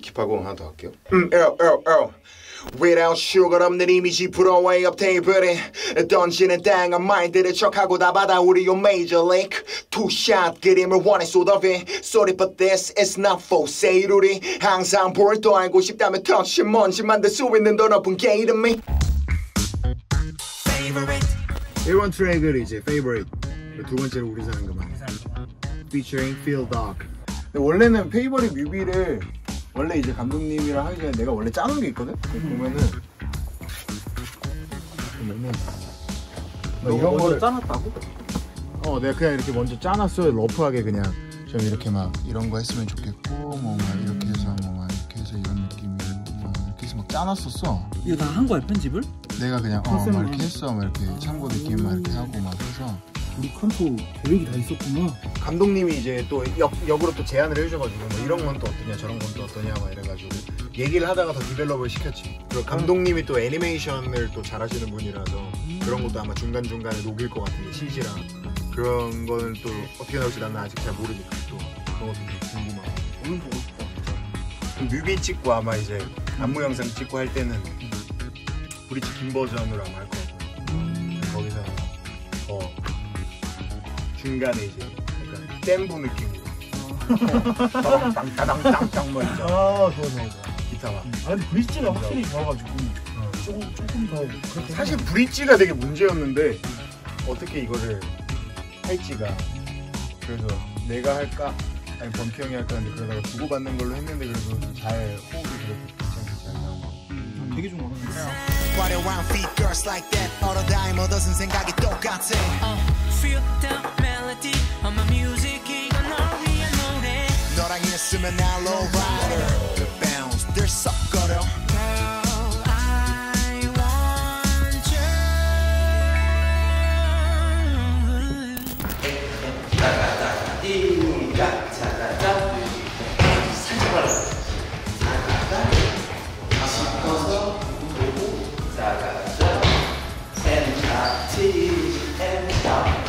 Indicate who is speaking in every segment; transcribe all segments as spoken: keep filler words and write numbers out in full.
Speaker 1: 킵하고 하나 더 할게요. 음, L, L, L. Without sugar 없는 이미지 브로웨이 업 테이블에 던지는 땅한 마인드를 척하고 다 받아 우리 요 Major League 투샷 그림을 원해 쏟아내 Sorry but this is not for sale 우리 항상 볼 또 알고 싶다면 touch 먼지 만들 수 있는 더 높은 게 이름이 일 번 트랙을 이제 Favorite 두 번째로 우리 사는 그만 featuring Feel Dark. 근데 원래는 Favorite 뮤비를 원래 이제 감독님이랑 하기 전에 내가 원래 짜놓은 게 있거든? 음. 보면은 보면은
Speaker 2: 너 이런 거를 짜놨다고?
Speaker 1: 어 내가 그냥 이렇게 먼저 짜놨어. 러프하게 그냥 좀 이렇게 막 이런 거 했으면 좋겠고 뭐 막 이렇게 해서 뭐 막 이렇게 해서 이런 느낌으로 뭐 이렇게 해서 막 짜놨었어.
Speaker 2: 이거 다 한 거야 편집을?
Speaker 1: 내가 그냥 어 막 이렇게 했어. 막 이렇게 참고 느낌 막 이렇게 하고 막 해서
Speaker 2: 우리 컨토 계획이 다 있었구나.
Speaker 1: 감독님이 이제 또 역, 역으로 또 제안을 해줘가지고 뭐 이런 건 또 어떠냐 저런 건 또 어떠냐 막 이래가지고 얘기를 하다가 더 디벨롭을 시켰지. 그리고 감독님이 또 애니메이션을 또 잘하시는 분이라서 음. 그런 것도 아마 중간중간에 녹일 것 같은데 씨지랑 그런 거는 또 어떻게 나올지 나는 아직 잘 모르니까 또 그런 것도 좀 궁금하고
Speaker 2: 오늘 보고 싶다.
Speaker 1: 그 뮤비 찍고 아마 이제 안무 영상 찍고 할 때는 브릿지 긴 버전으로 아마 할 것 같고 음. 거기서 더 중간에 이제 약간 댐부 느낌으로 땅땅땅땅땅 뭐 있죠.
Speaker 2: 아 좋아 좋아 좋아.
Speaker 1: 기타 막.
Speaker 2: 아 근데 브릿지가 확실히 좋아가지고 어. 조금 조금 더 그렇게
Speaker 1: 사실 브릿지가 되게 문제였는데 어떻게 이거를 할지가 그래서 내가 할까 아니 범피 형이 할까 하는데 그러다가 주고받는 걸로 했는데 그래도 잘 호흡이 그래도 괜찮게 잘 나온 거.
Speaker 2: 음, 되게 좋은 거 같아요.
Speaker 3: 화려한 feet girls like that all the time 얻어진 생각이 똑같아. Feel the melody of my music 이건 널 위한 노래 너랑 있으면 I'll alright The bounce 들썩거려 Girl I want you 자가자 띠가 자가자 살짝 빨라 자가자 짚어서 보고 자가자 엔타 티 엔타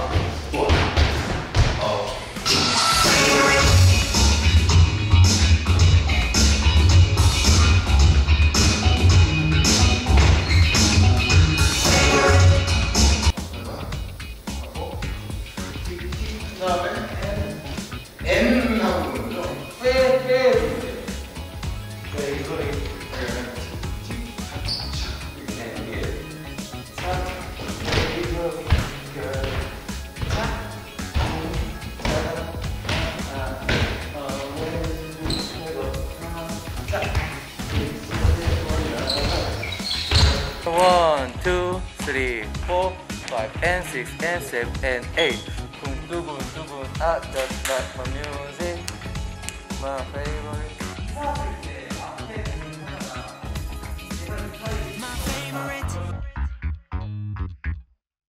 Speaker 4: One, two, three, four, five, and six, and seven, and eight. Boom, dugun, dugun, ah, just like my music, my favorite.